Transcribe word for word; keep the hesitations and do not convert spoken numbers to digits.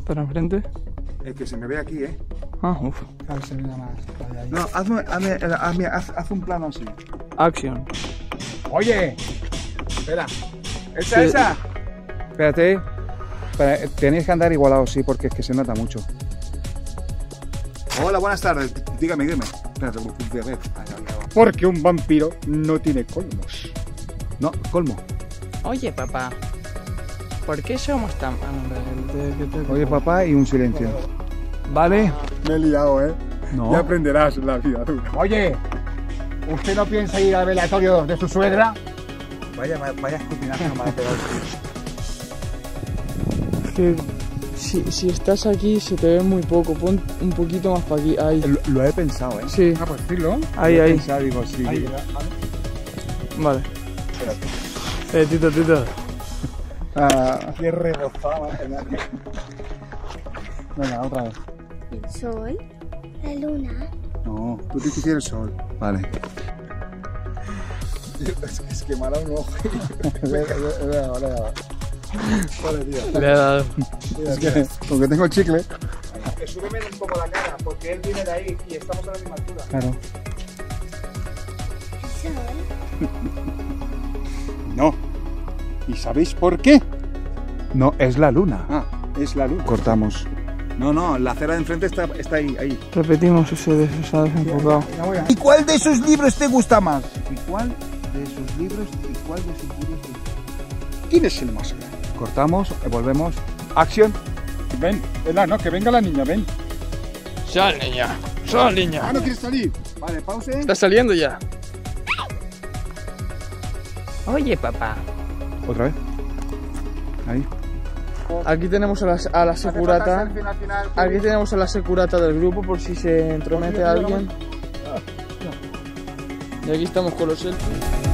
para enfrente. El que se me ve aquí, ¿eh? Ah, uff. Claro, se mira más. Ahí, ahí. No, hazme, hazme, hazme, haz, haz un plano así. Action. Oye, espera. ¿Esa, Sí. esa? Espérate. Espera, tenéis que andar igualados, sí, porque es que se nota mucho. Hola, buenas tardes. Dígame, dígame. Espérate, a ver. Porque un vampiro no tiene colmos. No, colmo. Oye, papá. ¿Por qué somos tan... Ah, no, te- te- te- te- Oye, papá, y un silencio. ¿Vale? Me he liado, ¿eh? No. Ya aprenderás la vida dura. Oye, ¿usted no piensa ir al velatorio de su suegra? Vaya, vaya escupinazo no me ha pegado. que si, si estás aquí se te ve muy poco. Pon un poquito más para aquí. Ahí. Lo, lo he pensado, ¿eh? Sí. Ah, pues dilo. Ahí, Lo he ahí. pensado, digo, sí. Ahí, vale. Vale. Eh, Tito, Tito. Ah, Qué rebozada. Venga, otra vez. El sol, la luna. no, tú tienes que quieres el sol. Vale. Es que, es que me ha dado un ojo. Vale, tío. Le he dado. Es que, porque tengo el chicle. Súbeme un poco la cara, porque él viene de ahí y estamos a la misma altura. Claro. El sol, No. ¿Y sabéis por qué? No, es la luna. Ah, es la luna. Cortamos. No, no, la acera de enfrente está, está ahí, ahí. Repetimos ese de se ha desenfocado. ¿Y cuál de sus libros te gusta más? ¿Y cuál de sus libros y cuál de sus libros te gusta? ¿Quién es el más grande? Cortamos, volvemos. Acción. Ven, Ela, no, que venga la niña, ven. Sal, niña. Sal, niña. Ah, no quieres salir. Vale, pause. Está saliendo ya. Oye, papá. Otra vez. Ahí. Aquí tenemos a la, a la securata. Aquí tenemos a la securata del grupo por si se entromete alguien. Y aquí estamos con los selfies.